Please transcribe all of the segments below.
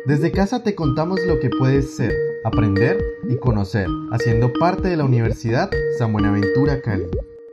Desde casa te contamos lo que puedes ser, aprender y conocer, haciendo parte de la Universidad San Buenaventura Cali.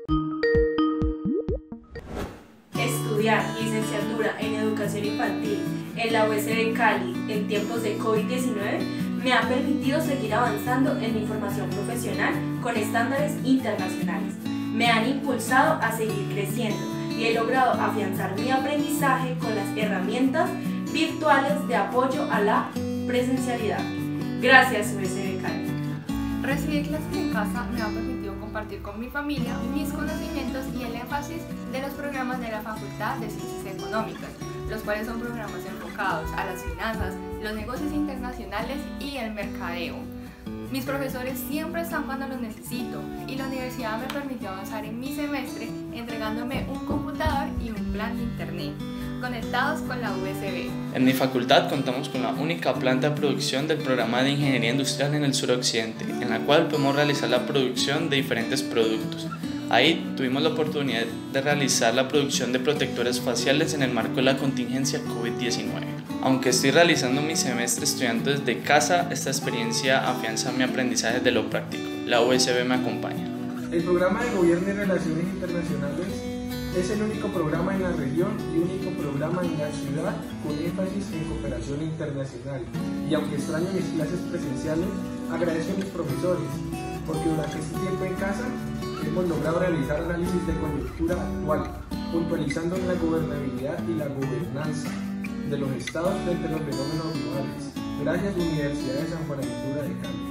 Estudiar licenciatura en Educación Infantil en la USB Cali en tiempos de COVID-19 me ha permitido seguir avanzando en mi formación profesional con estándares internacionales. Me han impulsado a seguir creciendo y he logrado afianzar mi aprendizaje con las herramientas virtuales de apoyo a la presencialidad. Gracias, USB Cali. Recibir clases en casa me ha permitido compartir con mi familia mis conocimientos y el énfasis de los programas de la Facultad de Ciencias Económicas, los cuales son programas enfocados a las finanzas, los negocios internacionales y el mercadeo. Mis profesores siempre están cuando los necesito y la universidad me permitió avanzar en mi semestre entregándome un computador y un plan de internet conectados con la USB. En mi facultad contamos con la única planta de producción del programa de Ingeniería Industrial en el suroccidente, en la cual podemos realizar la producción de diferentes productos. Ahí tuvimos la oportunidad de realizar la producción de protectores faciales en el marco de la contingencia COVID-19. Aunque estoy realizando mi semestre estudiando desde casa, esta experiencia afianza mi aprendizaje de lo práctico. La USB me acompaña. El programa de Gobierno y Relaciones Internacionales es el único programa en la región y único programa en la ciudad con énfasis en cooperación internacional. Y aunque extraño mis clases presenciales, agradezco a mis profesores, porque durante este tiempo en casa hemos logrado realizar análisis de coyuntura actual, puntualizando la gobernabilidad y la gobernanza de los estados frente a los fenómenos globales. Gracias, Universidad de San Buenaventura de Cali.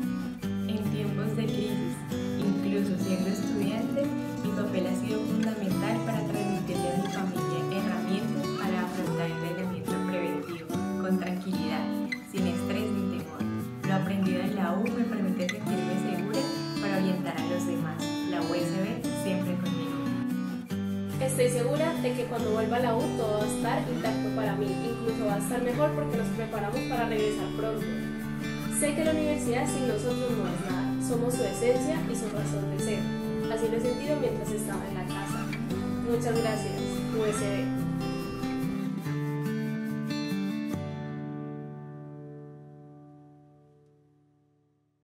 En tiempos de crisis, incluso siendo estudiante, mi papel ha sido fundamental para transmitirle a mi familia herramientas para afrontar el aislamiento preventivo con tranquilidad, sin estrés ni temor. Lo aprendido en la U me permite sentirme segura para orientar a los demás. La USB siempre conmigo. Estoy segura de que cuando vuelva a la U todo va a estar intacto para mí, incluso va a estar mejor porque nos preparamos para regresar pronto. Sé que la universidad sin nosotros no es nada, somos su esencia y su razón de ser. Así lo he sentido mientras estaba en la casa. Muchas gracias, USB.